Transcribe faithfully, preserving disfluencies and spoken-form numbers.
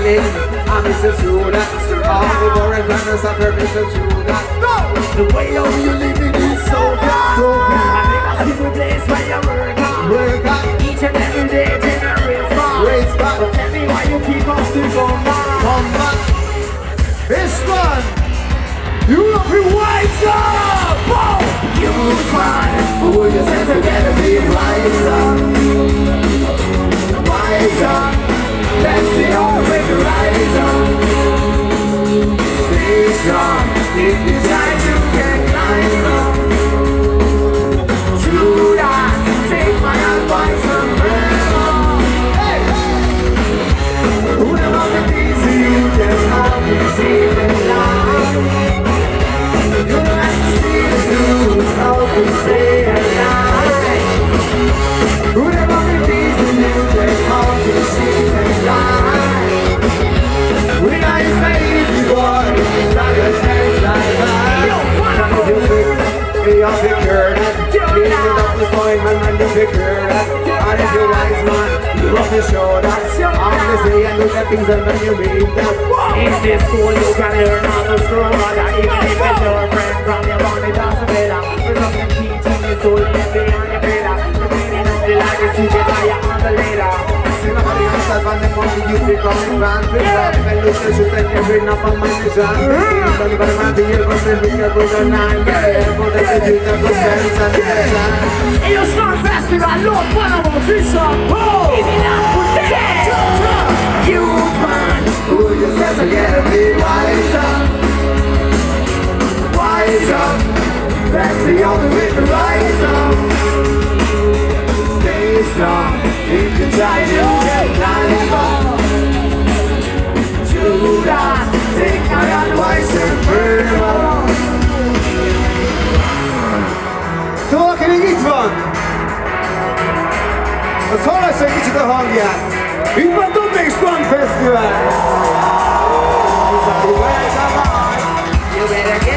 smiling. I'm Mister Judas. All the boring planners of her Mister Judas. The way how you living is so bad. So bad. I never see the place where you work on. Work on. Each and every day, generate back. Race back. But tell me why you keep on to come back. Come back. This one. You love me, wise up! Oh! You man, who you said together be wise up. Wise up. That's the only way to rise up. Stay strong. If you try to get climb up. True that. Take my advice and burn up. Hey! Who the fuck is easy? You just have to see the light. You don't have to see the news, how to stay alive. Who the fuck is easy? You just have to see the light. We know it's not easy, boy. It's not your chance like that. If you think me off the curve, leave it up the point, man, man, you figure that. And if you're wise, man, you have to show that. Honestly, and look at things and then you read that. In this school, you can learn how to screw that. Even if it's your friend from your body, that's a better. We're not going to teach you the soul, and be on your better. The meaning of the life is to get higher on the later. See nobody understand when they want to use the coming van. If I lose the shoot, then you bring up on my mission. Don't even mind the year, but still we can go to nine. Yeah, but they can use the good sense and the design. In your Strand Fesztivál, Lord, one of our vision. Give it up for them. You man, who you said to get a bit wise up. Wise up. That's the only way to rise up. Stay strong. If you try to get climb up. Do that. Take my advice and burn up. Szóval akinek itt van, az hallassa egy kicsit a hangját. Itt van Dobnék Strand Fesztivál! You better get